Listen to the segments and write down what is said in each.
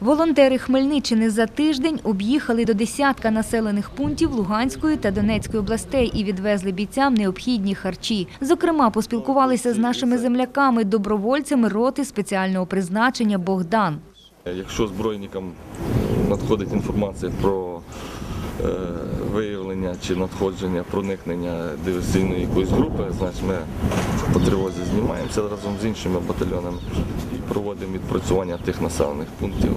Волонтери Хмельниччини за тиждень об'їхали до десятка населених пунктів Луганської та Донецької областей і відвезли бійцям необхідні харчі. Зокрема, поспілкувалися з нашими земляками, добровольцями роти спеціального призначення «Богдан». Якщо збройникам надходить інформація про виявлення чи надходження, проникнення диверсійної якоїсь групи, значить ми по тривозі знімаємося разом з іншими батальйонами і проводимо відпрацювання тих населених пунктів.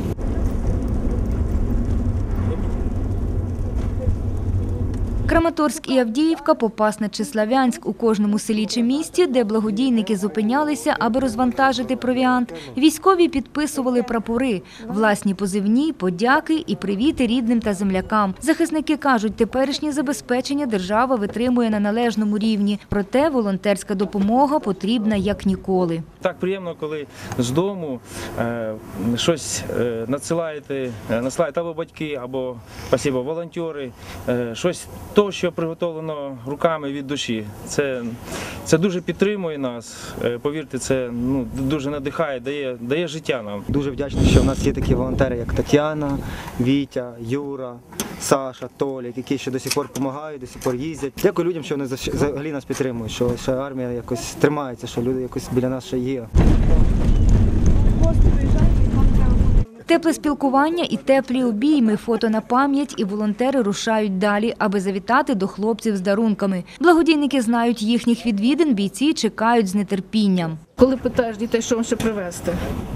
Краматорськ і Авдіївка, Попасна чи Слов'янськ – у кожному селі чи місті, де благодійники зупинялися, аби розвантажити провіант, військові підписували прапори, власні позивні, подяки і привіти рідним та землякам. Захисники кажуть, теперішнє забезпечення держава витримує на належному рівні, проте волонтерська допомога потрібна як ніколи. Так приємно, коли з дому щось надсилаєте або батьки, або волонтери, щось то, що приготовлено руками від душі. Це дуже підтримує нас, повірте, це дуже надихає, дає життя нам. Дуже вдячний, що в нас є такі волонтери, як Тетяна, Вітя, Юра, Саша, Толік, які ще до сих пор допомагають, до сих пор їздять. Дякую людям, що вони взагалі нас підтримують, що ще армія якось тримається, що люди якось біля нас ще є. Тепле спілкування і теплі обійми, фото на пам'ять, і волонтери рушають далі, аби завітати до хлопців з дарунками. Благодійники знають, їхніх відвідин бійці чекають з нетерпінням. Коли питаєш дітей, що вам ще привезти,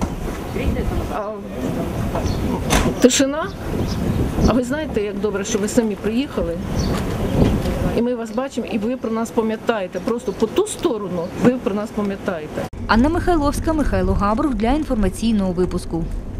тишина. А ви знаєте, як добре, що ви самі приїхали, і ми вас бачимо, і ви про нас пам'ятаєте. Просто по ту сторону ви про нас пам'ятаєте. Анна Михайловська, Михайло Габрух для інформаційного випуску.